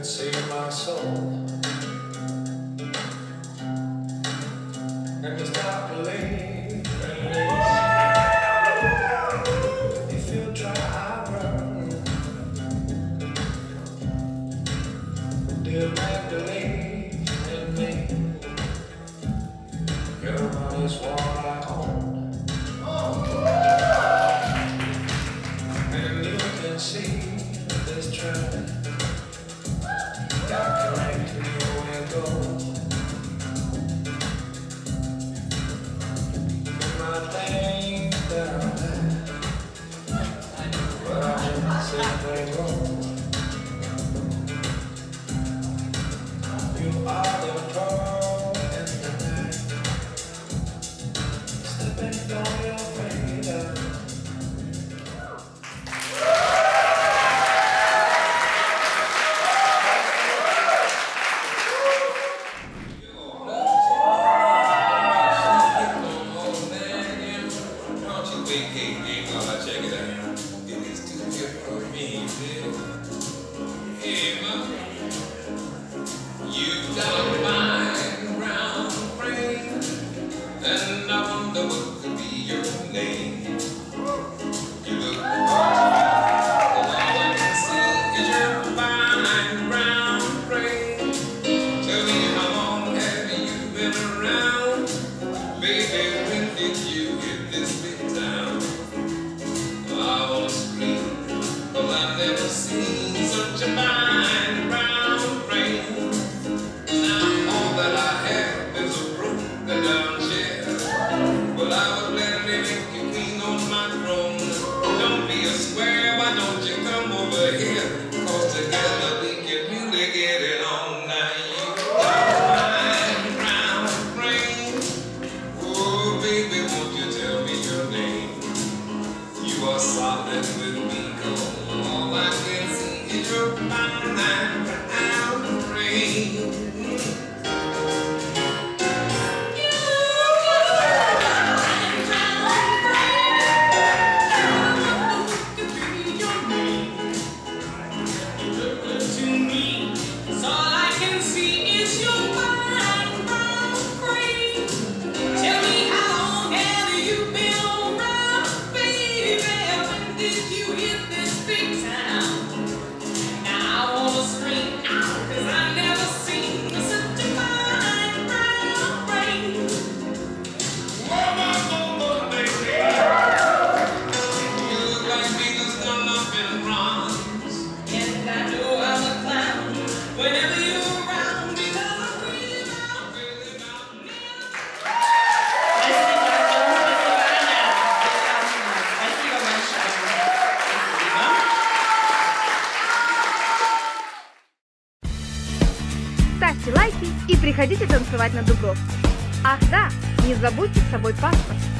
see my soul, and you start to leave, you feel dry burn. Dear Magdalene and me, your money's what I own, and you can see this train got connected nowhere to go. My things that are there, but I didn't see they go. You are the pearl in the night, slipping on your finger. You've got a fine brown frame, and I wonder what could be your name. You look all I can see is your fine brown frame. Tell me, how long have you been around? Baby, when did you hit this big town? I wanna scream, 'cause I've never seen such a fine brown frame. Now all that I have is a broken down chair, but I would gladly make you queen on my throne. Don't be a square, why don't you come over here? 'Cause together we can really get it on. Now you got a fine brown frame. Oh baby, won't you tell me your name? You are solid with me, 'cause all I can see is your fine brown frame. Ставьте лайки и приходите танцевать на Дубровку. Ах да, не забудьте с собой паспорт.